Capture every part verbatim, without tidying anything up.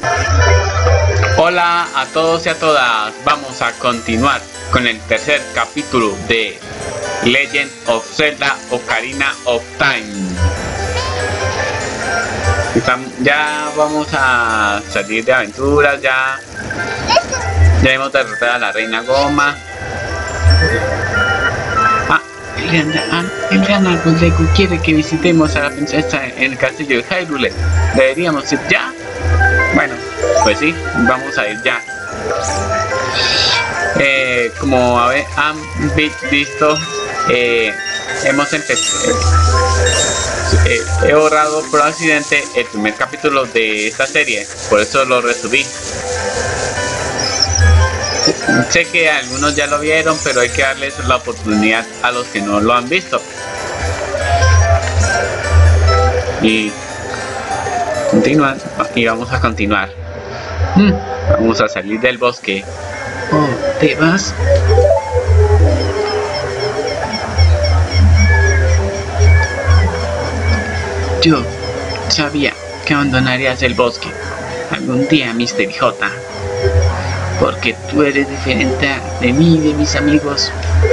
Hola a todos y a todas, vamos a continuar con el tercer capítulo de Legend of Zelda Ocarina of Time. Ya vamos a salir de aventuras, ya, ya hemos derrotado a la Reina Goma. Ah, el gran árbol Deku quiere que visitemos a la princesa en el castillo de Hyrule. ¿Deberíamos ir ya? Bueno, pues sí, vamos a ir ya. Eh, como a ver, han visto, eh, hemos empezado. Eh, he borrado por accidente el primer capítulo de esta serie, por eso lo resubí. Sé que algunos ya lo vieron, pero hay que darles la oportunidad a los que no lo han visto. Y continúan, y vamos a continuar. Hmm, vamos a salir del bosque. Oh, ¿te vas? Yo sabía que abandonarías el bosque algún día, mister J, porque tú eres diferente de mí y de mis amigos.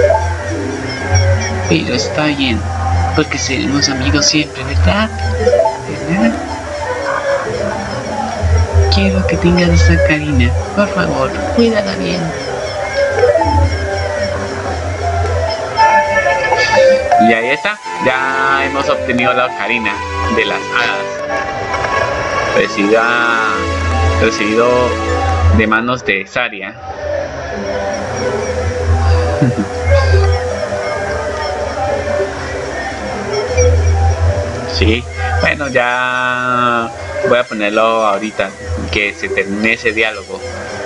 Pero está bien, porque seremos amigos siempre, ¿verdad? ¿verdad? Quiero que tengas esa Ocarina, por favor, cuídala bien. Y ahí está, ya hemos obtenido la Ocarina de las hadas, recibida, recibido de manos de Saria. Sí, bueno, ya voy a ponerlo ahorita, que se termine ese diálogo.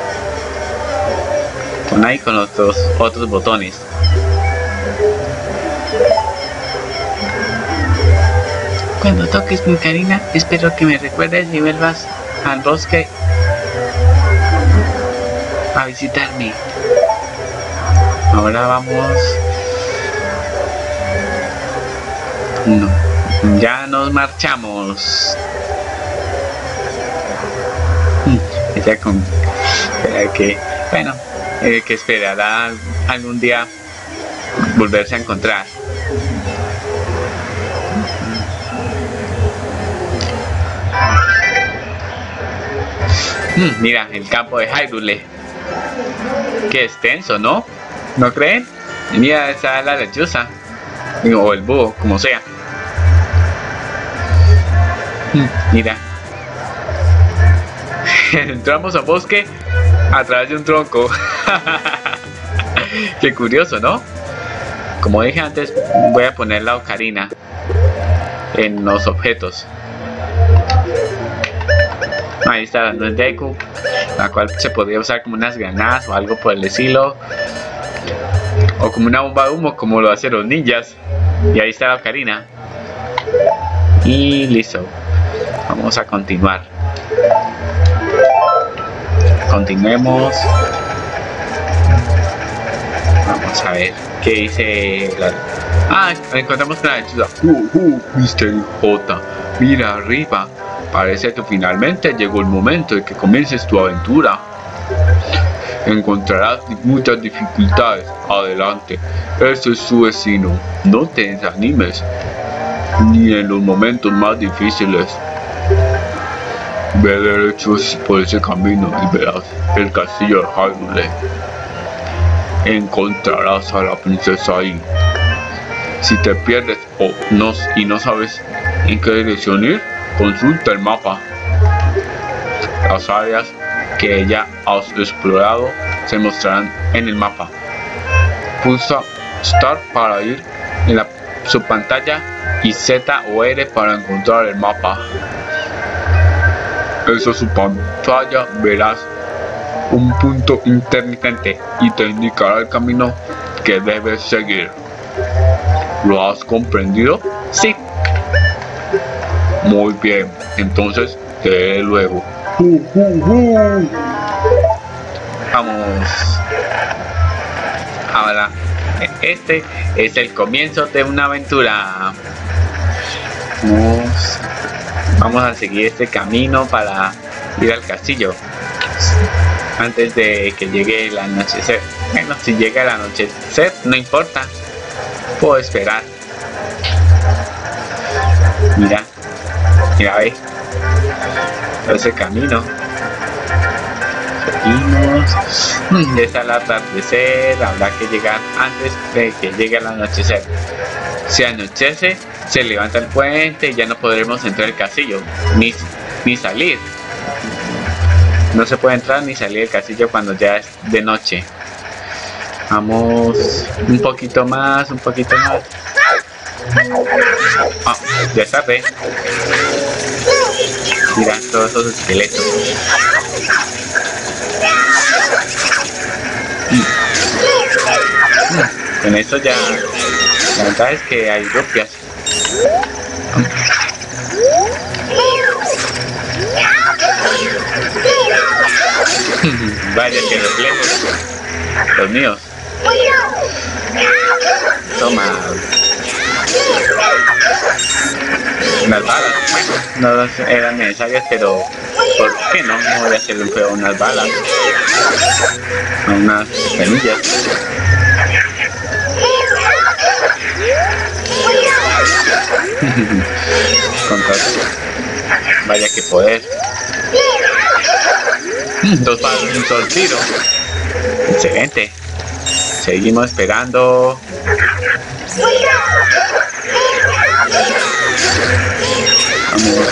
Con ahí con los dos, otros botones. Cuando toques mi Ocarina, espero que me recuerdes y vuelvas al bosque a visitarme. Ahora vamos. No, ya nos marchamos. Ya con eh, que bueno, eh, que esperará algún día volverse a encontrar. Hmm, mira, el campo de Hyrule. Qué extenso, ¿no? ¿No creen? Mira, esa es la lechuza. O el búho, como sea. Hmm, mira. Entramos al bosque a través de un tronco. Qué curioso, ¿no? Como dije antes, voy a poner la Ocarina en los objetos. Ahí está la nuez Deku, la cual se podría usar como unas granadas o algo por el estilo, o como una bomba de humo, como lo hacen los ninjas. Y ahí está la Ocarina. Y listo. Vamos a continuar. Continuemos. Vamos a ver qué dice la... Ah, encontramos una lechuza. Uh, uh, mister J, mira arriba. Parece que finalmente llegó el momento de que comiences tu aventura. Encontrarás muchas dificultades. Adelante, ese es su destino. No te desanimes, ni en los momentos más difíciles. Ve derecho por ese camino y verás el castillo de Hyrule. Encontrarás a la princesa ahí. Si te pierdes o no, y no sabes en qué dirección ir, consulta el mapa. Las áreas que ya has explorado se mostrarán en el mapa. Pulsa Start para ir en la subpantalla y Z o R para encontrar el mapa. En su subpantalla verás un punto intermitente y te indicará el camino que debes seguir. ¿Lo has comprendido? Sí. Muy bien, entonces te veré luego. Uh, uh, uh. Vamos. Ahora, este es el comienzo de una aventura. Vamos, vamos a seguir este camino para ir al castillo antes de que llegue el anochecer. Bueno, si llega el anochecer no importa, puedo esperar. Mira, mira, ve todo ese camino. Seguimos. Ya está el atardecer, habrá que llegar antes de que llegue el anochecer. Si anochece, se levanta el puente y ya no podremos entrar al castillo, ni, ni salir. No se puede entrar ni salir del castillo cuando ya es de noche. Vamos un poquito más, un poquito más. Oh, ya es tarde. Mira todos esos esqueletos. Mm. Mm. Con eso ya, la ventaja es que hay rupias. Vaya que reflejos los míos. Toma unas balas. Bueno, no eran necesarias, pero ¿por qué no? No voy a hacerle un feo a unas balas, a unas semillas. Contra. Vaya que poder. Dos balas, un solo tiro. Excelente. Seguimos esperando. Vamos.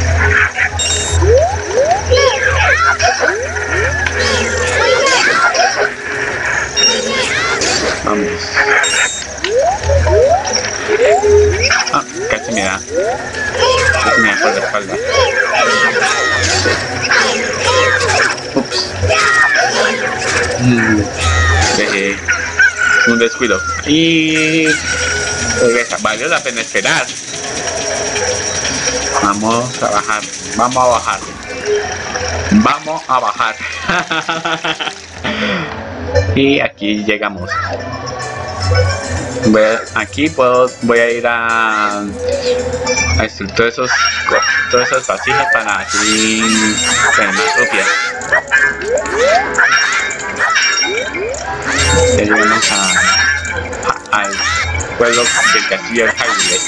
Vamos. Ah, casi me da. Casi me da por la espalda. Ups. Mm. Dejé un descuido. Y regresa. Valió la pena esperar. Vamos a bajar. Vamos a bajar. Vamos a bajar. Y aquí llegamos. Voy a, aquí puedo, voy a ir a, a destruir todos esos, todas esas vasijas para así tener más rupias. Ya llegamos a, a, al pueblo del castillo de Hyrule.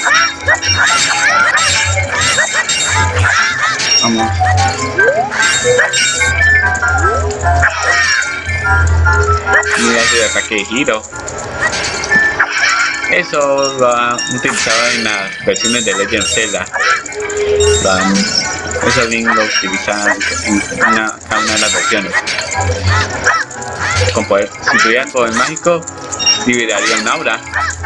Vamos. Mira ese ataque de giro. Eso lo han utilizado en las versiones de Legend of Zelda. Han, eso Link lo utiliza en una, cada una de las versiones. Con poder, si tuviera poder mágico, liberaría un aura.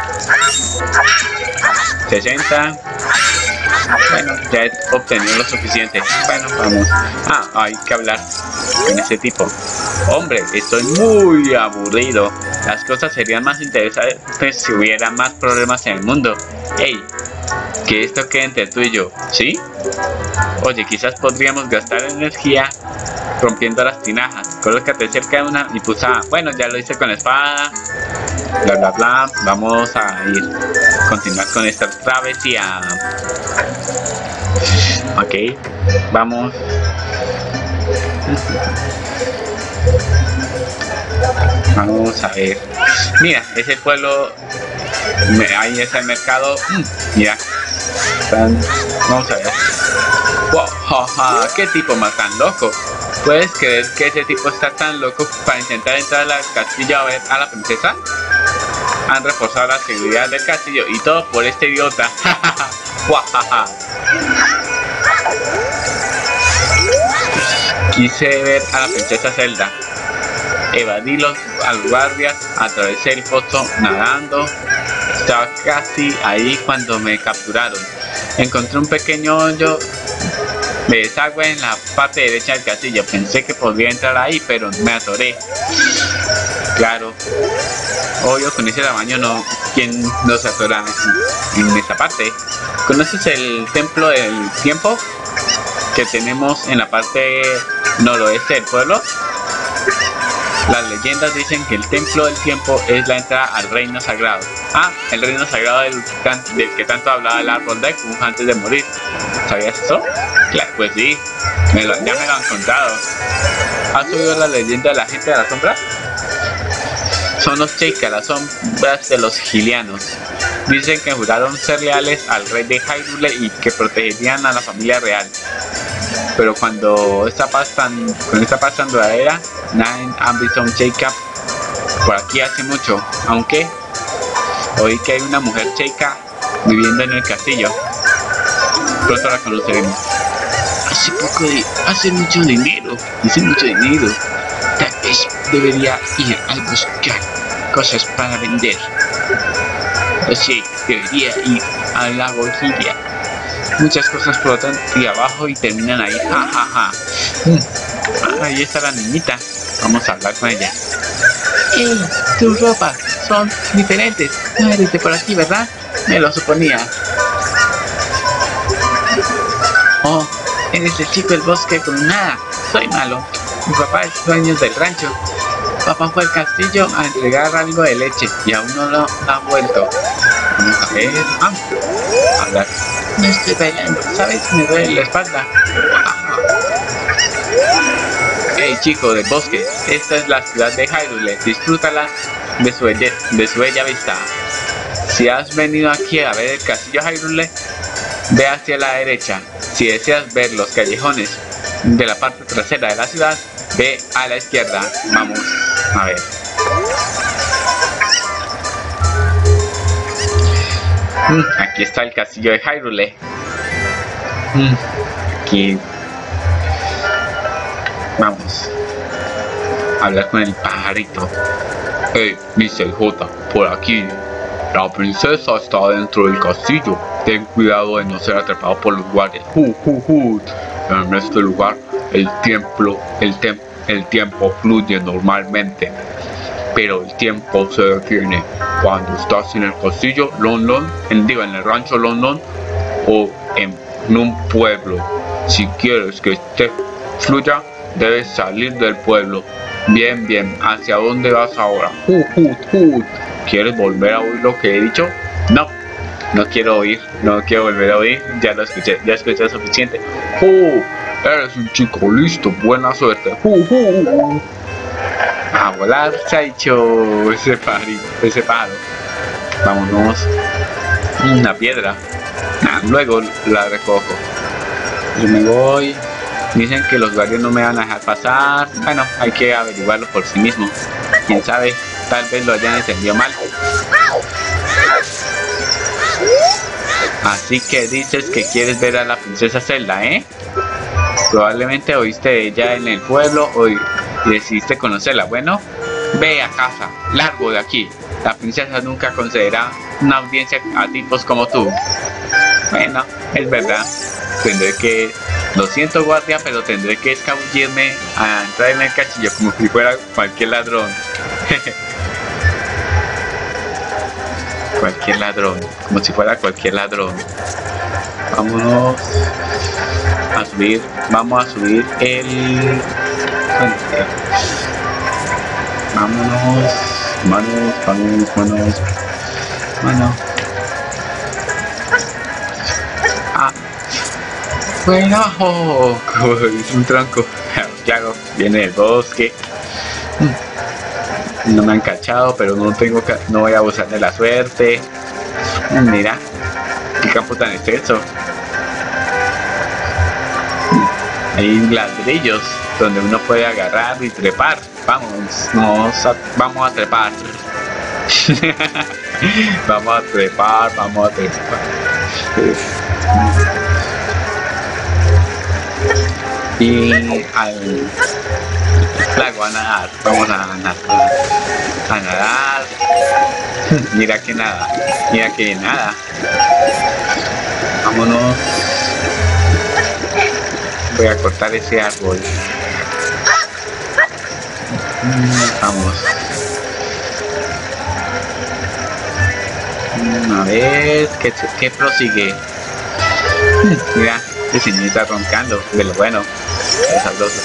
sesenta. Bueno, ya he obtenido lo suficiente. Bueno, vamos. Ah, hay que hablar con ese tipo. Hombre, estoy muy aburrido. Las cosas serían más interesantes si hubiera más problemas en el mundo. Hey, que esto quede entre tú y yo, ¿sí? Oye, quizás podríamos gastar energía rompiendo las tinajas. Colócate cerca de una y pulsa. Bueno, ya lo hice con la espada. Bla bla bla. Vamos a ir. Continuar con esta travesía. Ok, vamos. Vamos a ver. Mira, ese pueblo. Ahí está el mercado. Mira. Están, vamos a ver. Wow, jaja, qué tipo más tan loco. ¿Puedes creer que ese tipo está tan loco para intentar entrar al castillo a ver a la princesa? Han reforzado la seguridad del castillo y todo por este idiota. Jajaja. Quise ver a la princesa Zelda. Evadí los, a los guardias, atravesé el pozo nadando. Estaba casi ahí cuando me capturaron. Encontré un pequeño hoyo de desagüe en la parte derecha del castillo. Pensé que podría entrar ahí, pero me atoré. Claro, obvio, con ese tamaño no, ¿quién no se atora en, en esta parte? ¿Conoces el templo del tiempo que tenemos en la parte noroeste del pueblo? Las leyendas dicen que el templo del tiempo es la entrada al reino sagrado. Ah, el reino sagrado del, del que tanto hablaba el árbol Deku antes de morir. ¿Sabías eso? Claro, pues sí, me lo, ya me lo han contado. ¿Has oído la leyenda de la gente de la sombra? Son los Sheikah, las sombras de los Hylianos. Dicen que juraron ser leales al rey de Hyrule y que protegerían a la familia real. Pero cuando esta paz tan, con esta paz tan duradera, nadie ha visto a un Sheikah por aquí hace mucho. Aunque oí que hay una mujer Sheikah viviendo en el castillo. Pronto la conoceremos. Hace poco de... hace mucho dinero. Hace mucho dinero. Tal vez debería ir a buscar cosas para vender. O sí, debería ir al lago Hylia. Muchas cosas flotan y abajo y terminan ahí. Ja, ja, ja. Mm. Ahí está la niñita. Vamos a hablar con ella. ¡Ey! Tus ropas son diferentes. No eres de por aquí, ¿verdad? Me lo suponía. Oh, eres el chico del bosque con nada. Soy malo. Mi papá es dueño del rancho. Papá fue al castillo a entregar algo de leche y aún no lo ha vuelto. Vamos a ver. Ah, hablar. No estoy bailando, ¿sabes? Me duele la espalda. Hey chico del bosque, esta es la ciudad de Hyrule. Disfrútala de su, de su bella vista. Si has venido aquí a ver el castillo Hyrule, ve hacia la derecha. Si deseas ver los callejones de la parte trasera de la ciudad, ve a la izquierda. Vamos a ver. Mm, aquí está el castillo de Hyrule. Mm, aquí. Vamos a hablar con el pajarito. Hey, mister J, por aquí. La princesa está dentro del castillo. Ten cuidado de no ser atrapado por los guardias. Uh, uh, uh. En este lugar, el tiempo, el, tem el tiempo fluye normalmente, pero el tiempo se detiene cuando estás en el castillo Lon Lon, en, digo, en el rancho Lon Lon o en, en un pueblo. Si quieres que este fluya, debes salir del pueblo. Bien, bien. ¿Hacia dónde vas ahora? Uh, uh, uh. ¿Quieres volver a oír lo que he dicho? No. No quiero oír, no quiero volver a oír, ya lo escuché, ya escuché suficiente. ¡Oh! Eres un chico listo, buena suerte. ¡Uh, uh, uh! A volar, Saicho, ese pájaro, ese pájaro. Vámonos. Una piedra. Ah, luego la recojo. Yo me voy. Dicen que los guardias no me van a dejar pasar. Bueno, hay que averiguarlo por sí mismo. Quién sabe, tal vez lo hayan entendido mal. Así que dices que quieres ver a la princesa Zelda, ¿eh? Probablemente oíste de ella en el pueblo o y decidiste conocerla. Bueno, ve a casa, largo de aquí. La princesa nunca concederá una audiencia a tipos como tú. Bueno, es verdad. Tendré que... Lo siento, guardia, pero tendré que escabullirme a entrar en el castillo como si fuera cualquier ladrón. Cualquier ladrón, como si fuera cualquier ladrón. Vámonos a subir, vamos a subir el... Vámonos, vámonos, vámonos, vámonos, vámonos. Ah, bueno, oh, es un tronco. Ya viene el bosque. No me han cachado, pero no tengo que, no voy a abusar de la suerte. Mira, qué campo tan extenso. Hay ladrillos donde uno puede agarrar y trepar. Vamos, vamos a, vamos a trepar. Vamos a trepar, vamos a trepar. Y al lago a nadar, vamos a nadar, a nadar. Mira que nada, mira que nada. Vámonos. Voy a cortar ese árbol. Vamos. A ver, ¿qué, qué prosigue? Mira, ese señor está roncando, de lo bueno, es sabroso.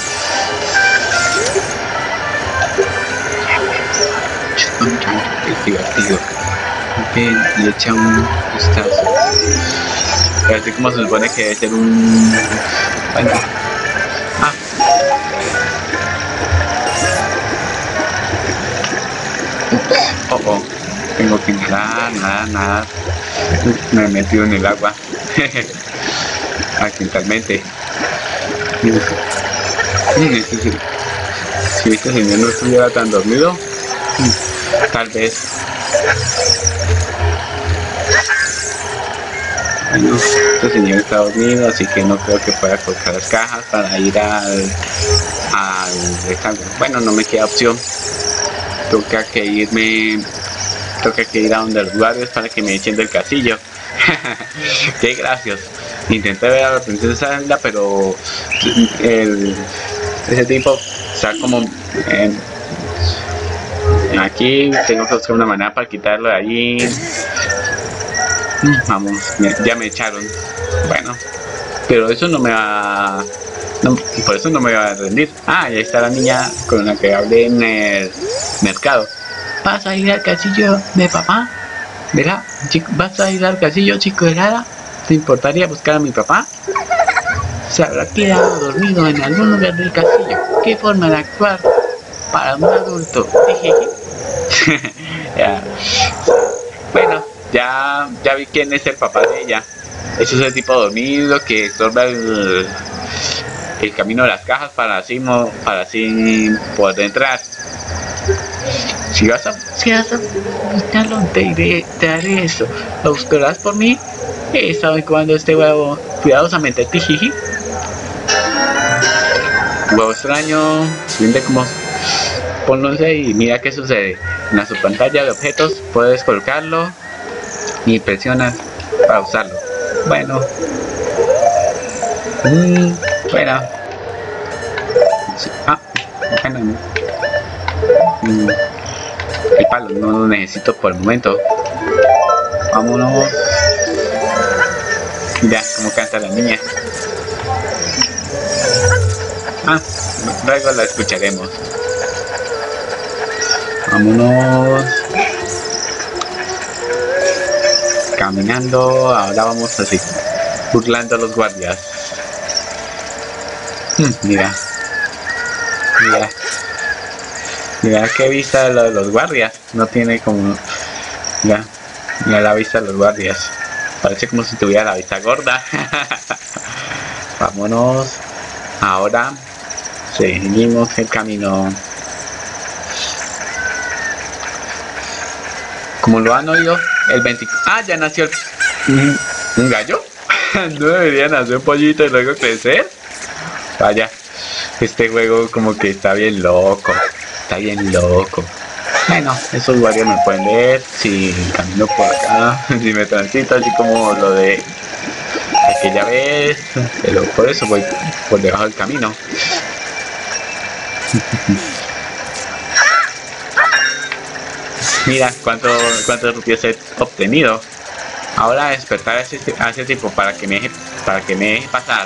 Es divertido. Ok, le echa un vistazo. Así como se supone que debe ser un... Bueno. Ah. Ups. Oh, oh. Tengo que nadar, nadar, nadar. Uf, me he metido en el agua. Accidentalmente. Mm, este, sí. Si este señor no estuviera tan dormido, mm, tal vez. Bueno, este señor está dormido, así que no creo que pueda colocar las cajas para ir al, al rectángulo. Bueno, no me queda opción. Toca que irme, toca que ir a donde los guardias para que me echen del castillo. Qué gracioso. Intenté ver a la princesa Zelda, pero el, ese tipo está como en, aquí. Tengo que buscar una manera para quitarlo de allí. Vamos, ya me echaron. Bueno, pero eso no me va, no, por eso no me va a rendir. Ah, ya está la niña con la que hablé en el mercado. ¿Vas a ir al castillo de papá? ¿Verdad? ¿Vas a ir al castillo, chico helada? ¿Te importaría buscar a mi papá? Se habrá quedado dormido en algún lugar del castillo. ¿Qué forma de actuar para un adulto? Ya. Bueno, ya, ya vi quién es el papá de ella. Es ese tipo dormido que estorba el, el camino de las cajas para así, no, para así poder entrar. Si vas a, si vas a buscarlo, te, iré, te haré eso. ¿Lo buscarás por mí? He estado incubando este huevo cuidadosamente, tijiji. Huevo extraño, siguiente como... Ponlo y mira qué sucede. En la subpantalla de objetos puedes colocarlo y presionas para usarlo. Bueno. Mm, bueno. Ah, bueno. Mm, el palo no lo necesito por el momento. Vámonos. Mira cómo canta la niña. Ah, luego la escucharemos. Vámonos. Caminando, ahora vamos así, burlando a los guardias. Hmm, mira, mira, mira qué vista de los guardias. No tiene como, mira, mira la vista de los guardias. Parece como si tuviera la vista gorda. Vámonos. Ahora seguimos el camino. Como lo han oído, el veinticuatro... Ah, ya nació el... ¿Un gallo? ¿No debería nacer un pollito y luego crecer? Vaya, este juego como que está bien loco. Está bien loco. Bueno, esos guardias me pueden ver si camino por acá, si me transito, así como lo de aquella vez. Pero por eso voy por debajo del camino. Mira cuánto, cuántos rupias he obtenido. Ahora despertar a ese, a ese tipo para que me deje, para que me deje pasar.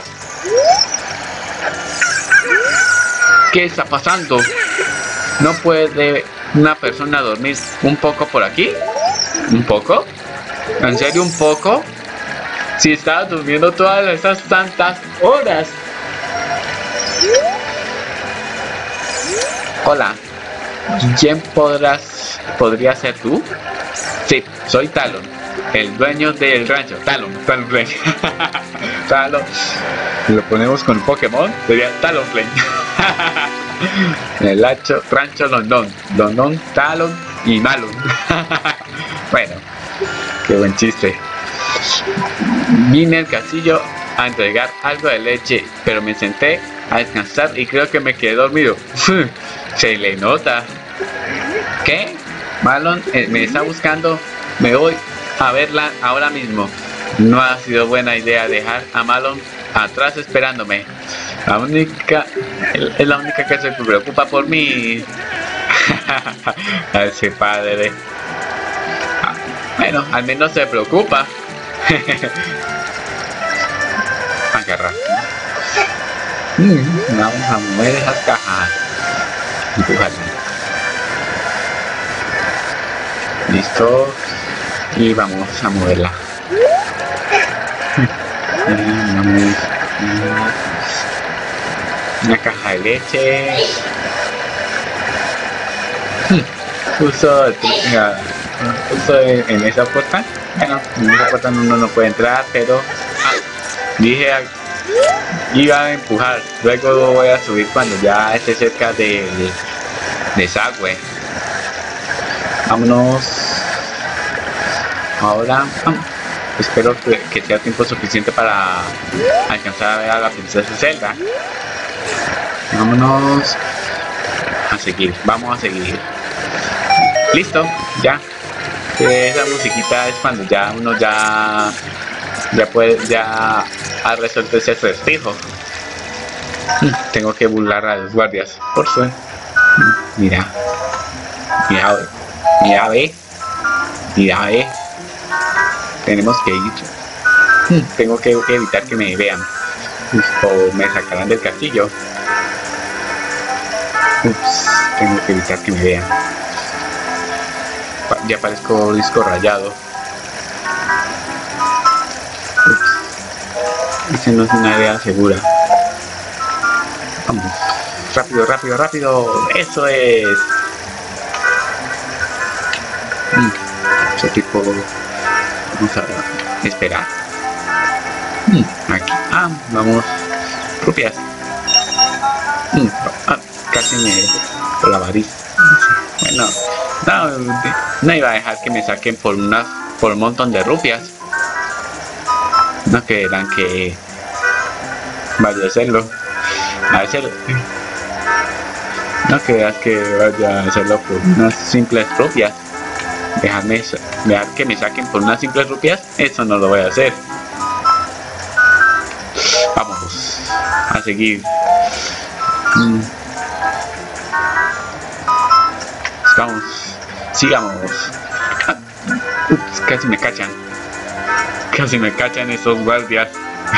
¿Qué está pasando? ¿No puede una persona dormir un poco por aquí? ¿Un poco? ¿En serio un poco? Si estaba durmiendo todas esas tantas horas. Hola. ¿Quién podrás, podría ser tú? Sí, soy Talon, el dueño del rancho. Talon, Talonflame. Talon. Si lo ponemos con Pokémon, sería Talonflame. El rancho, rancho London. London, Talon y Malon. Bueno, qué buen chiste. Vine al castillo a entregar algo de leche, pero me senté a descansar y creo que me quedé dormido. Se le nota. ¿Qué? Malon eh, me está buscando. Me voy a verla ahora mismo. No ha sido buena idea dejar a Malon atrás esperándome. La única es la única que se preocupa por mí. A ese padre. Ah, bueno, al menos se preocupa. Agarra. Mm, vamos a mover esas cajas. Empújala. Listo. y vamos a moverla. Vamos. Una caja de leche. Justo, justo en esa puerta. Bueno, en esa puerta uno no puede entrar, pero ah, dije iba a empujar. Luego voy a subir cuando ya esté cerca del desagüe. Vámonos. Ahora vamos. Espero que, que sea tiempo suficiente para alcanzar a ver a la princesa Zelda. Vámonos a seguir, vamos a seguir. Listo, ya. Esa musiquita es cuando ya uno ya ya puede ya ha resuelto ese acertijo. Tengo que burlar a los guardias, por suerte. Mira, mira, mira, ve, mira, ve. Tenemos que ir. Tengo que evitar que me vean o me sacarán del castillo. Ups, tengo que evitar que me vean. Ya parezco disco rayado. Ups. Ese no es una área segura. Vamos. Rápido, rápido, rápido. Eso es. Mm, ese tipo. Vamos a esperar. Mm, aquí. Ah, vamos. Rupias. Mm, ah, casi me. Por la variz. Bueno. No, no iba a dejar que me saquen por una por un montón de rupias. No creerán que vaya a hacerlo. A hacerlo. No creas que vaya a hacerlo por unas simples rupias. Dejarme, dejar que me saquen por unas simples rupias. Eso no lo voy a hacer. Vamos a seguir. Mm. Vamos. Sigamos. Ups, casi me cachan. Casi me cachan esos guardias.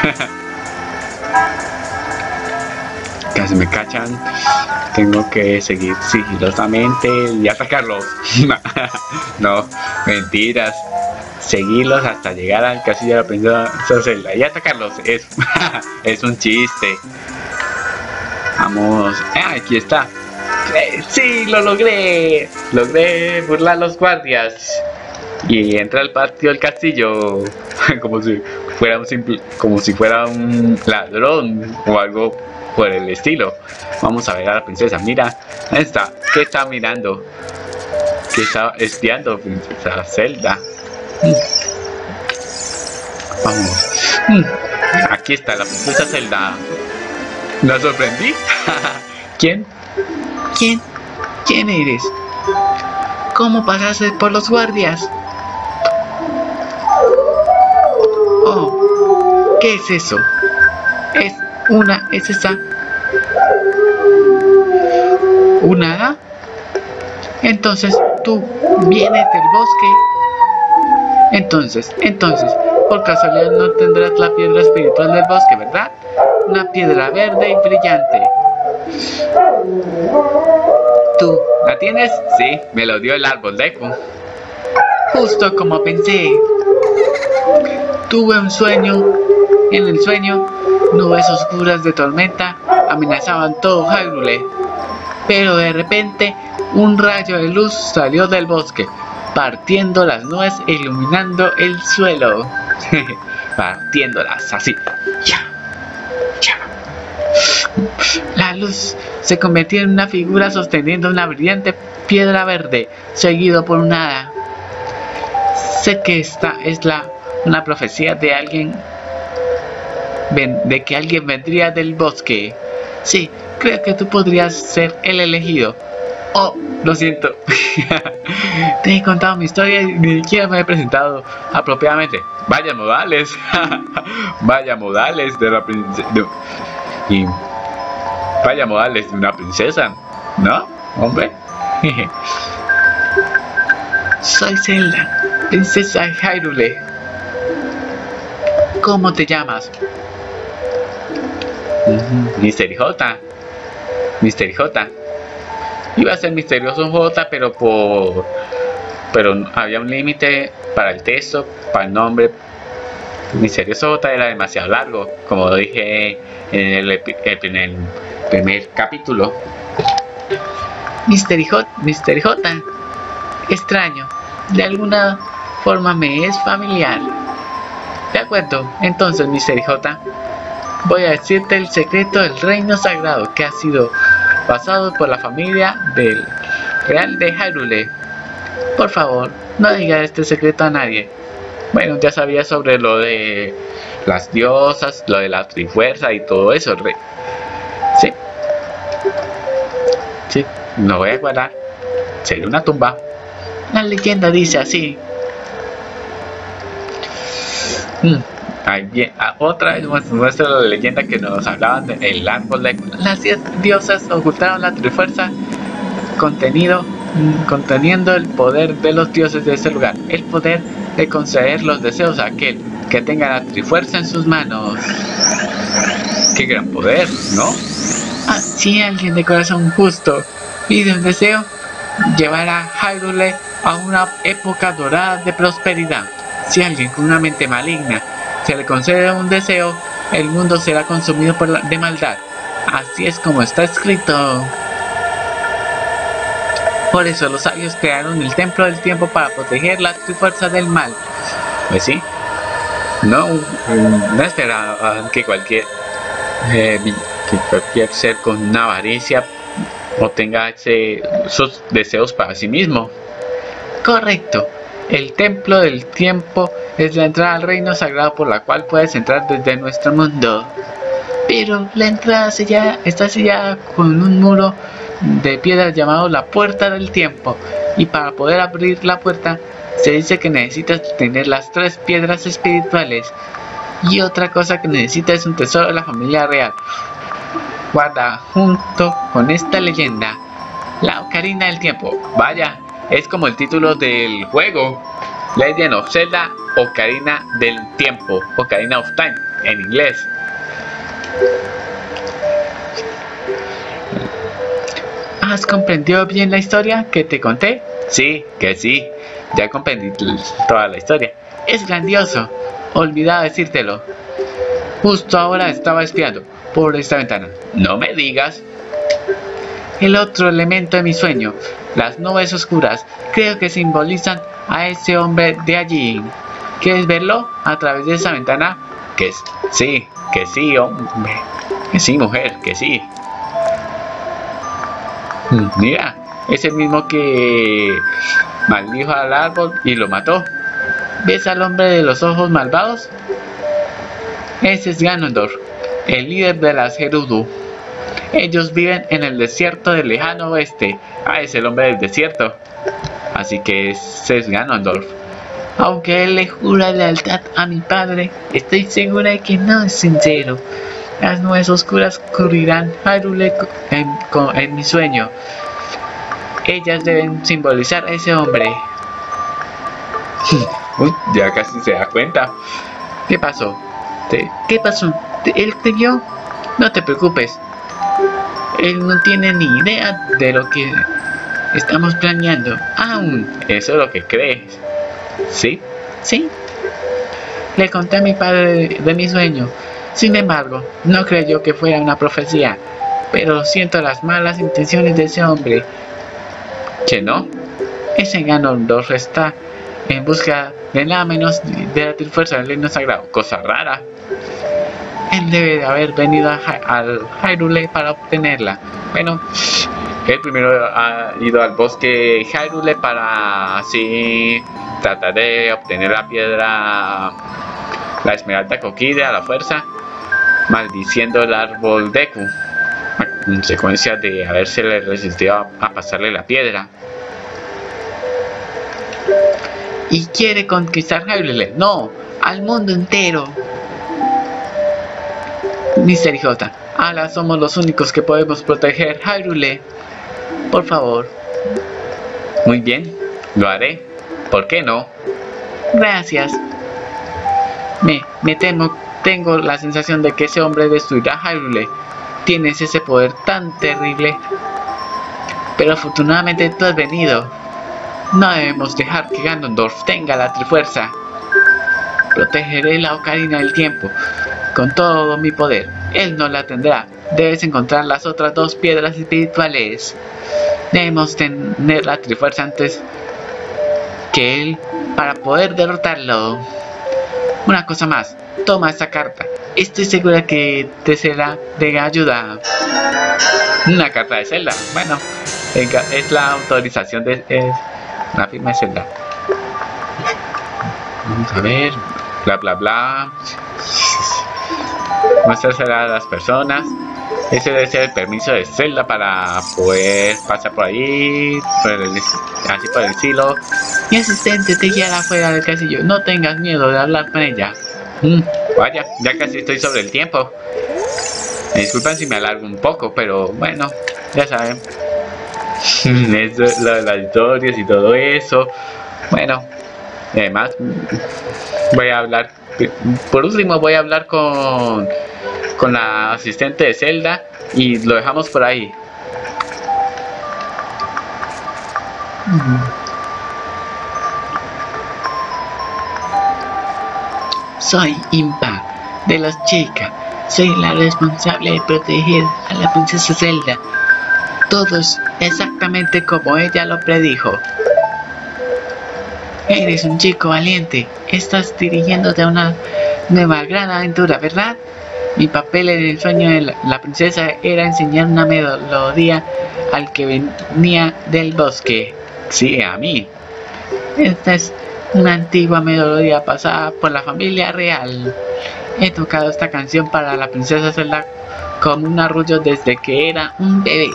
Casi me cachan. Tengo que seguir sigilosamente y atacarlos. No, mentiras. Seguirlos hasta llegar al castillo de la princesa Zelda y atacarlos. Es, es un chiste. Vamos. Ah, aquí está. ¡Sí! ¡Lo logré! Logré burlar a los guardias y entra al patio del castillo como si fuera un simple, como si fuera un ladrón o algo por el estilo. Vamos a ver a la princesa. Mira, ahí está. ¿Qué está mirando? ¿Qué está espiando, princesa Zelda? Vamos. Aquí está la princesa Zelda. ¿La sorprendí? ¿Quién? ¿Quién? ¿Quién eres? ¿Cómo pasaste por los guardias? Oh, ¿qué es eso? Es una, es esa. ¿Una hada? Entonces tú vienes del bosque. Entonces, entonces, por casualidad no tendrás la piedra espiritual del bosque, ¿verdad? Una piedra verde y brillante. ¿Tú la tienes? Sí, me lo dio el árbol Deku. Justo como pensé. Tuve un sueño. En el sueño, nubes oscuras de tormenta amenazaban todo Hyrule. Pero de repente, un rayo de luz salió del bosque, partiendo las nubes e iluminando el suelo. Partiéndolas así. Ya, ya. La luz se convirtió en una figura sosteniendo una brillante piedra verde, seguido por un hada. Sé que esta es la una profecía de alguien, de que alguien vendría del bosque. Sí, creo que tú podrías ser el elegido. Oh, lo siento. Te he contado mi historia y ni siquiera me he presentado apropiadamente. Vaya modales. Vaya modales de la princesa. Y vaya modales de una princesa, ¿no? Hombre. Soy Zelda, princesa de Hyrule. ¿Cómo te llamas? Uh-huh. Mister J. Mister J. Iba a ser Misterioso J, pero por... Pero había un límite para el texto, para el nombre. Misterioso J era demasiado largo, como dije en el, en el primer capítulo. Mister J, Mister J, extraño, de alguna forma me es familiar. De acuerdo, entonces Mister J, voy a decirte el secreto del reino sagrado que ha sido pasado por la familia del Real de Hyrule. Por favor, no diga este secreto a nadie. Bueno, ya sabía sobre lo de las diosas, lo de la trifuerza y todo eso, rey. Sí. Sí, no voy a guardar. Sería una tumba. La leyenda dice así. Hmm. Ahí, otra vez muestra la leyenda que nos hablaban del árbol de... Las diosas ocultaron la trifuerza contenido, conteniendo el poder de los dioses de ese lugar. El poder de conceder los deseos a aquel que tenga la trifuerza en sus manos. ¡Qué gran poder!, ¿no? Ah, si alguien de corazón justo pide un deseo, llevará a Hyrule a una época dorada de prosperidad. Si alguien con una mente maligna se le concede un deseo, el mundo será consumido por la, de maldad. Así es como está escrito. Por eso los sabios crearon el templo del tiempo para proteger la trifuerza del mal. Pues sí. No, no esperaba que cualquier eh, que cualquier ser con una avaricia obtenga ese, sus deseos para sí mismo. Correcto. El templo del tiempo es la entrada al reino sagrado por la cual puedes entrar desde nuestro mundo. Pero la entrada sella, está sellada con un muro de piedra llamado la puerta del tiempo. Y para poder abrir la puerta se dice que necesitas tener las tres piedras espirituales. Y otra cosa que necesitas es un tesoro de la familia real. Guarda junto con esta leyenda la Ocarina del Tiempo. Vaya, es como el título del juego, Legend of Zelda Ocarina del Tiempo, Ocarina of Time en inglés. ¿Has comprendido bien la historia que te conté? Sí, que sí, ya comprendí toda la historia. Es grandioso, olvidaba decírtelo. Justo ahora estaba espiando por esta ventana. No me digas. El otro elemento de mi sueño, las nubes oscuras, creo que simbolizan a ese hombre de allí. ¿Quieres verlo a través de esa ventana? Que sí, que sí, hombre. Que sí, mujer, que sí. Mira, es el mismo que maldijo al árbol y lo mató. ¿Ves al hombre de los ojos malvados? Ese es Ganondorf, el líder de las Gerudo. Ellos viven en el desierto del lejano oeste. Ah, es el hombre del desierto. Así que ese es Ganondorf. Aunque él le jura lealtad a mi padre, estoy segura de que no es sincero. Las nubes oscuras cubrirán Hyrule en, en mi sueño. Ellas deben simbolizar a ese hombre. Uy, ya casi se da cuenta. ¿Qué pasó? ¿Te, ¿Qué pasó? ¿Él te vio? No te preocupes. Él no tiene ni idea de lo que estamos planeando. Aún. Eso es lo que crees. ¿Sí? Sí. Le conté a mi padre de, de mi sueño. Sin embargo, no creyó que fuera una profecía. Pero siento las malas intenciones de ese hombre. ¿Que no? Ese Ganondorf está en busca de nada menos de la trifuerza del reino sagrado. Cosa rara. Él debe de haber venido a, al Hyrule para obtenerla. Bueno, él primero ha ido al bosque Hyrule para así tratar de obtener la piedra, la esmeralda Kokiri a la fuerza, maldiciendo el árbol Deku, a consecuencia de haberse le resistido a, a pasarle la piedra. Y quiere conquistar Hyrule. No, al mundo entero. Mister J, ahora somos los únicos que podemos proteger Hyrule. Por favor. Muy bien, lo haré. ¿Por qué no? Gracias. Me, me temo, tengo la sensación de que ese hombre destruirá Hyrule. Tienes ese poder tan terrible. Pero afortunadamente tú has venido. No debemos dejar que Ganondorf tenga la Trifuerza. Protegeré la Ocarina del Tiempo con todo mi poder. Él no la tendrá. Debes encontrar las otras dos piedras espirituales. Debemos tener la Trifuerza antes que él para poder derrotarlo. Una cosa más. Toma esta carta. Estoy segura que te será de ayuda. Una carta de Zelda. Bueno, es la autorización de es la firma de Zelda. Vamos a ver. Bla bla bla. Muéstrasela a las personas. Ese debe ser el permiso de Zelda para poder pasar por ahí, por el, así por el silo. Mi asistente te guiará fuera del castillo. No tengas miedo de hablar con ella. Mm, vaya, ya casi estoy sobre el tiempo. Me disculpan si me alargo un poco, pero bueno, ya saben. Es lo de las historias y todo eso. Bueno, además voy a hablar. Por último voy a hablar con con la asistente de Zelda y lo dejamos por ahí. Soy Impa de los Sheikah. Soy la responsable de proteger a la princesa Zelda. Todos exactamente como ella lo predijo. Eres un chico valiente. Estás dirigiéndote a una nueva gran aventura, ¿verdad? Mi papel en el sueño de la, la princesa era enseñar una melodía al que venía del bosque. Sí, a mí. Esta es una antigua melodía pasada por la familia real. He tocado esta canción para la princesa Zelda como un arrullo desde que era un bebé.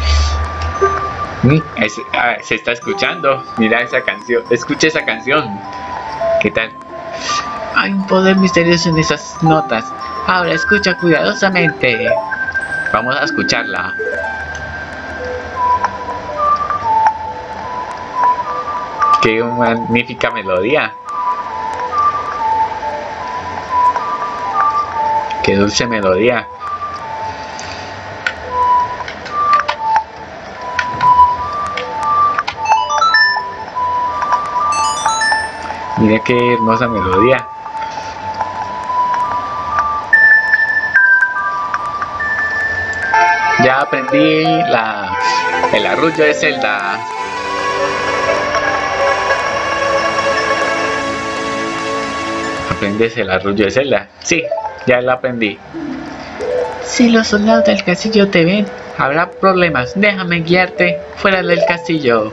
Es, ah, se está escuchando. Mira esa canción. Escucha esa canción. ¿Qué tal? Hay un poder misterioso en esas notas. Ahora escucha cuidadosamente. Vamos a escucharla. Qué magnífica melodía. Qué dulce melodía. Mira qué hermosa melodía. Ya aprendí la, el arrullo de Zelda. ¿Aprendes el arrullo de Zelda? Sí, ya lo aprendí. Si los soldados del castillo te ven, habrá problemas. Déjame guiarte fuera del castillo.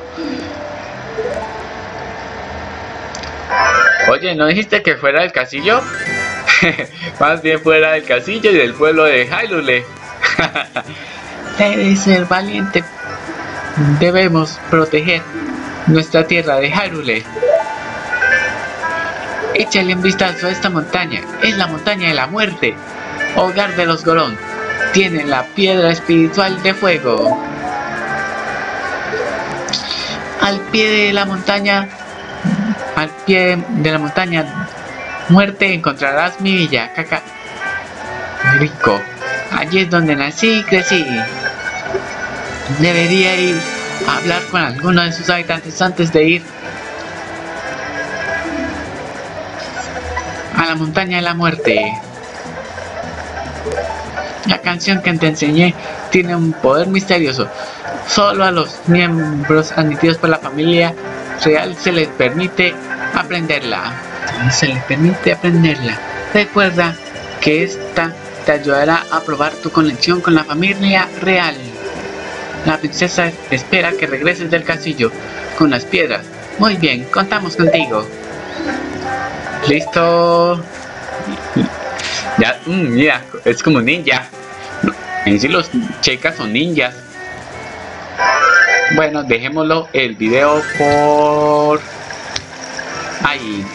Oye, ¿no dijiste que fuera del castillo? Más bien fuera del castillo y del pueblo de Hyrule. Debes ser valiente. Debemos proteger nuestra tierra de Hyrule. Échale un vistazo a esta montaña. Es la montaña de la muerte, hogar de los Goron. Tiene la piedra espiritual de fuego. Al pie de la montaña, al pie de la montaña muerte encontrarás mi villa, Caca Rico. Allí es donde nací y crecí. Debería ir a hablar con alguno de sus habitantes antes de ir a la montaña de la muerte. La canción que te enseñé tiene un poder misterioso. Solo a los miembros admitidos por la familia real se les permite aprenderla. Se les permite aprenderla. Recuerda que esta te ayudará a probar tu conexión con la familia real. La princesa espera que regreses del castillo con las piedras. Muy bien, contamos contigo. Listo. Ya, mmm, mira, es como ninja. En sí los checas son ninjas. Bueno, dejémoslo el video por ahí.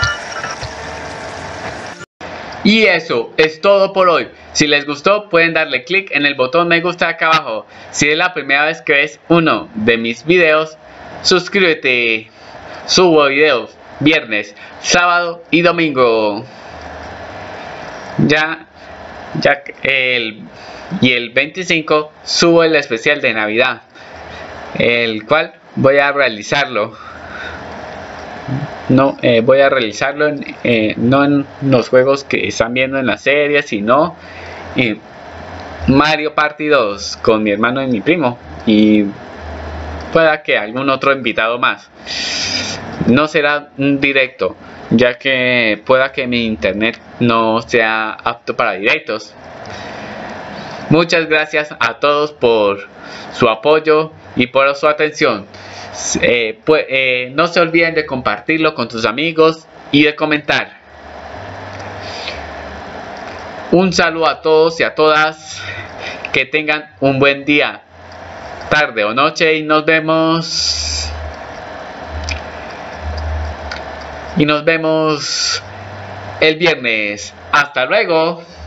Y eso es todo por hoy. Si les gustó pueden darle clic en el botón me gusta acá abajo. Si es la primera vez que ves uno de mis videos, suscríbete. Subo videos viernes, sábado y domingo. Ya, ya el y el veinticinco subo el especial de Navidad, el cual voy a realizarlo. no eh, voy a realizarlo en, eh, no en los juegos que están viendo en la serie, sino en Mario Party dos con mi hermano y mi primo, y pueda que algún otro invitado más. No será un directo, ya que pueda que mi internet no sea apto para directos. Muchas gracias a todos por su apoyo y por su atención. Eh, pues, eh, no se olviden de compartirlo con sus amigos y de comentar. Un saludo a todos y a todas. Que tengan un buen día, tarde o noche, y nos vemos. Y nos vemos el viernes. Hasta luego.